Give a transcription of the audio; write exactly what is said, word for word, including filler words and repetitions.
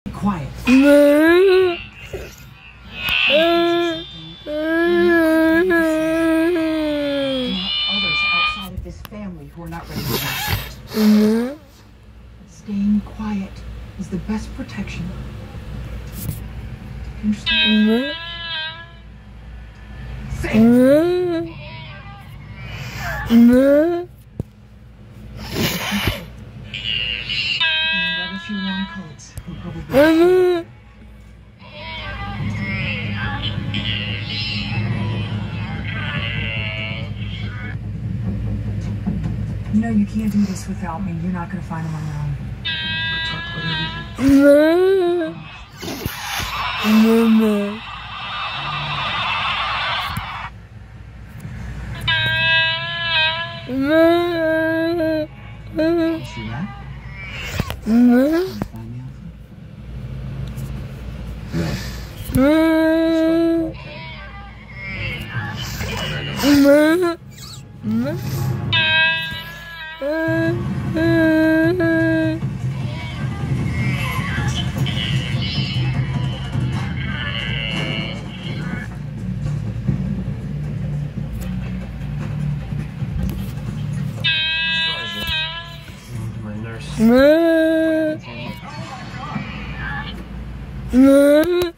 Quiet. Mm-hmm. Others outside of this family who are not ready to rest. Mm-hmm. Staying quiet is the best protection. Mm-hmm. Say Mm-hmm. Mm-hmm. grab a few long coats. We'll probably Mm-hmm. You know you can't do this without me. You're not gonna find him on your own. Mm-hmm. Mm-hmm. You see that? Mm-hmm. Can you find me, Alfred? Mm-hmm. Mm-hmm. My nurse. Mm-hmm.